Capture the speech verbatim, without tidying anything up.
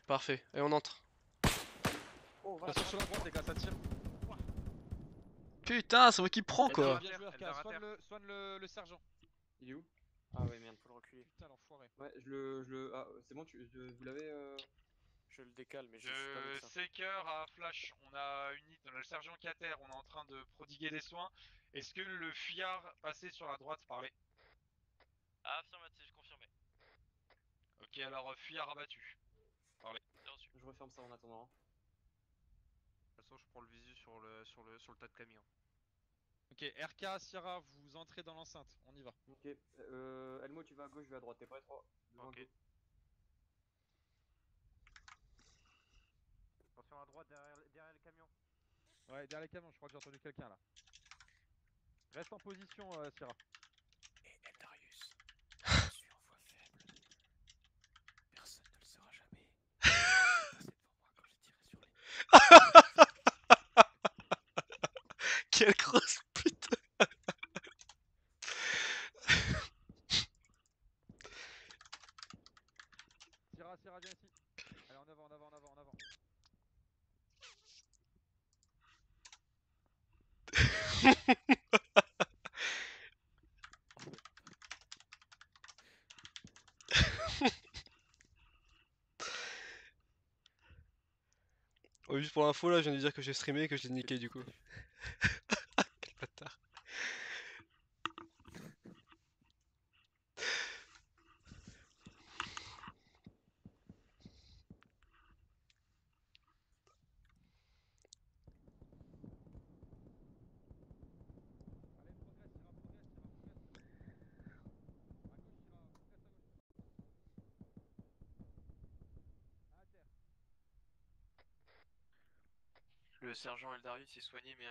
Parfait, et on entre. Oh, va Attention sur la droite, les gars, ça tire. Putain, c'est moi qui prend Bien quoi. joué, bien joué, R K. Soigne le, soigne le, le sergent. Il est où? Ah ouais, merde, faut le reculer. Putain, l'enfoiré. Ouais, je le. Je le... Ah, c'est bon, tu, je- vous l'avez. Euh... Je le décale, mais je suis pas De médecin. Seeker à Flash, on a une unité, on a le sergent qui est à terre, on est en train de prodiguer des soins. Est-ce que le fuyard passé sur la droite parlait? Affirmatif, confirmé. Ok, alors euh, fuyard abattu. Parlez. Bien reçu. Je referme ça en attendant. hein. De toute façon, je prends le visu sur le, sur le, sur le tas de camions. Ok, R K, Sierra, vous entrez dans l'enceinte, on y va. Ok, euh, Elmo, tu vas à gauche, je vais à droite. T'es prêt? trois, deux, Ok. un, go. Attention à droite, derrière, derrière le camion. Ouais, derrière les camions, je crois que j'ai entendu quelqu'un là. Reste en position, euh, Sierra. Et Eldarius, je suis en voix faible. Personne ne le saura jamais. C'est devant moi quand j'ai tiré sur les. Quelle grosse pute. Sierra, Sierra, viens ici. Allez, en avant, en avant, en avant, en avant. Oh, juste pour l'info là, je viens de dire que j'ai streamé et que je l'ai niqué du coup. Quel bâtard. Allez, progresse, Sierra, progresse, Sierra, progresse. À gauche, Sierra, progresse à gauche. À terre. Le sergent Eldarius est soigné, mais